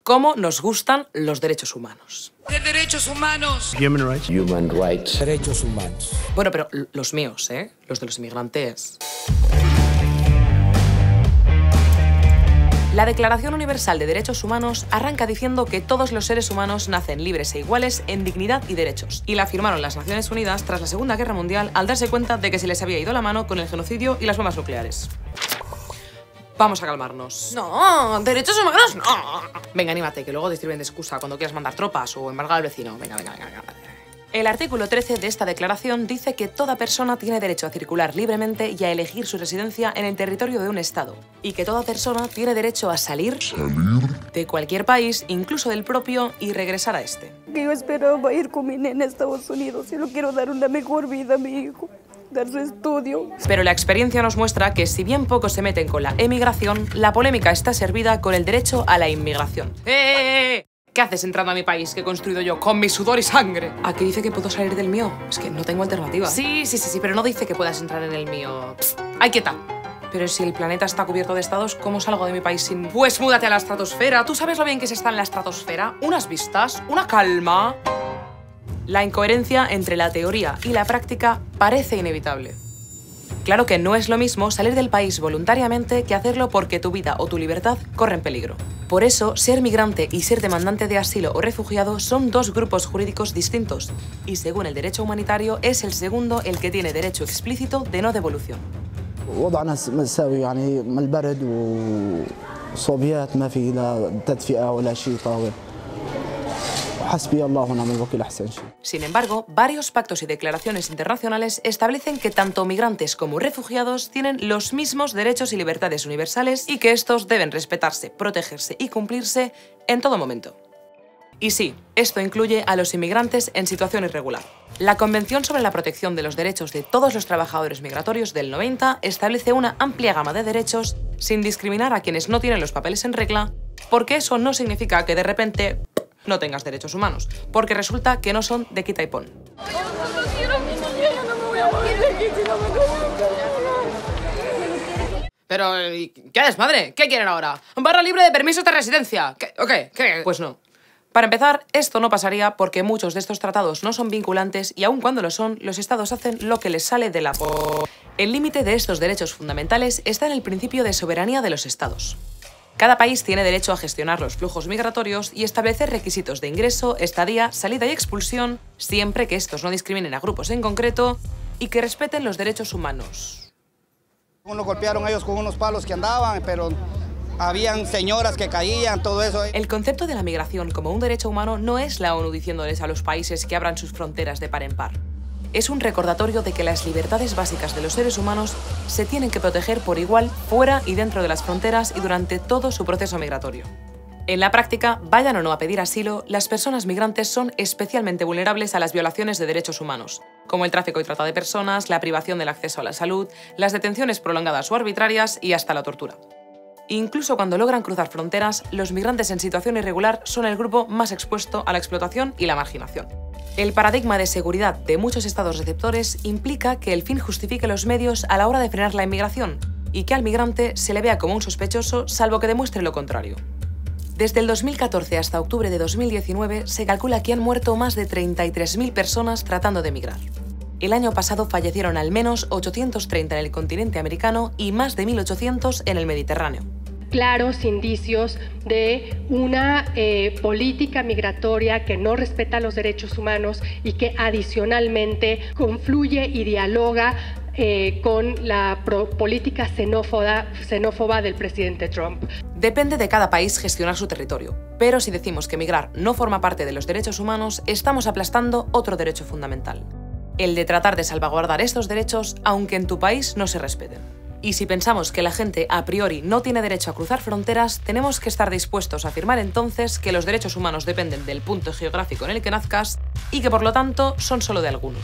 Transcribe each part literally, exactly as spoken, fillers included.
cómo nos gustan los derechos humanos. De derechos humanos. Human rights. Human rights. Derechos humanos. Bueno, pero los míos, ¿eh? Los de los inmigrantes. La Declaración Universal de Derechos Humanos arranca diciendo que todos los seres humanos nacen libres e iguales en dignidad y derechos, y la firmaron las Naciones Unidas tras la Segunda Guerra Mundial al darse cuenta de que se les había ido la mano con el genocidio y las bombas nucleares. Vamos a calmarnos. No, derechos humanos no. Venga, anímate, que luego te sirven de excusa cuando quieras mandar tropas o embargar al vecino. Venga, venga, venga, venga. El artículo trece de esta declaración dice que toda persona tiene derecho a circular libremente y a elegir su residencia en el territorio de un estado, y que toda persona tiene derecho a salir, Salir. de cualquier país, incluso del propio, y regresar a este. Yo esperaba ir con mi nena a Estados Unidos y le quiero dar una mejor vida a mi hijo, dar su estudio. Pero la experiencia nos muestra que si bien pocos se meten con la emigración, la polémica está servida con el derecho a la inmigración. ¡Eh, eh, eh! ¿Qué haces entrando a mi país que he construido yo con mi sudor y sangre? ¿A qué dice que puedo salir del mío? Es que no tengo alternativa. Sí, sí, sí, sí, pero no dice que puedas entrar en el mío. Psst, ¡ay, quieta! Pero si el planeta está cubierto de estados, ¿cómo salgo de mi país sin...? Pues múdate a la estratosfera. ¿Tú sabes lo bien que se está en la estratosfera? Unas vistas, una calma... La incoherencia entre la teoría y la práctica parece inevitable. Claro que no es lo mismo salir del país voluntariamente que hacerlo porque tu vida o tu libertad corren peligro. Por eso, ser migrante y ser demandante de asilo o refugiado son dos grupos jurídicos distintos, y según el derecho humanitario es el segundo el que tiene derecho explícito de no devolución. وضعنا مأساوي يعني من البرد وصوبيات ما في لا تدفئة ولا شيء طاول. Sin embargo, varios pactos y declaraciones internacionales establecen que tanto migrantes como refugiados tienen los mismos derechos y libertades universales y que estos deben respetarse, protegerse y cumplirse en todo momento. Y sí, esto incluye a los inmigrantes en situación irregular. La Convención sobre la Protección de los Derechos de todos los Trabajadores Migratorios del noventa establece una amplia gama de derechos sin discriminar a quienes no tienen los papeles en regla, porque eso no significa que de repente no tengas derechos humanos, porque resulta que no son de quita y pon. Pero, ¿qué desmadre? ¿Qué quieren ahora? ¿Barra libre de permisos de residencia? ¿Qué? ¿O qué? ¿Qué? Pues no. Para empezar, esto no pasaría porque muchos de estos tratados no son vinculantes y aun cuando lo son, los estados hacen lo que les sale de la po... El límite de estos derechos fundamentales está en el principio de soberanía de los estados. Cada país tiene derecho a gestionar los flujos migratorios y establecer requisitos de ingreso, estadía, salida y expulsión, siempre que estos no discriminen a grupos en concreto y que respeten los derechos humanos. Uno golpearon a ellos con unos palos que andaban, pero habían señoras que caían, todo eso. El concepto de la migración como un derecho humano no es la ONU diciéndoles a los países que abran sus fronteras de par en par. Es un recordatorio de que las libertades básicas de los seres humanos se tienen que proteger por igual fuera y dentro de las fronteras y durante todo su proceso migratorio. En la práctica, vayan o no a pedir asilo, las personas migrantes son especialmente vulnerables a las violaciones de derechos humanos, como el tráfico y trata de personas, la privación del acceso a la salud, las detenciones prolongadas o arbitrarias y hasta la tortura. Incluso cuando logran cruzar fronteras, los migrantes en situación irregular son el grupo más expuesto a la explotación y la marginación. El paradigma de seguridad de muchos estados receptores implica que el fin justifique los medios a la hora de frenar la inmigración y que al migrante se le vea como un sospechoso salvo que demuestre lo contrario. Desde el dos mil catorce hasta octubre de dos mil diecinueve se calcula que han muerto más de treinta y tres mil personas tratando de emigrar. El año pasado fallecieron al menos ochocientos treinta en el continente americano y más de mil ochocientos en el Mediterráneo. Claros indicios de una eh, política migratoria que no respeta los derechos humanos y que adicionalmente confluye y dialoga eh, con la pro política xenófoba, xenófoba del presidente Trump. Depende de cada país gestionar su territorio, pero si decimos que migrar no forma parte de los derechos humanos, estamos aplastando otro derecho fundamental: el de tratar de salvaguardar estos derechos aunque en tu país no se respeten. Y si pensamos que la gente a priori no tiene derecho a cruzar fronteras, tenemos que estar dispuestos a afirmar entonces que los derechos humanos dependen del punto geográfico en el que nazcas y que por lo tanto son solo de algunos.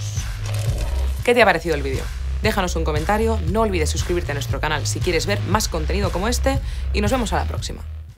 ¿Qué te ha parecido el vídeo? Déjanos un comentario, no olvides suscribirte a nuestro canal si quieres ver más contenido como este y nos vemos a la próxima.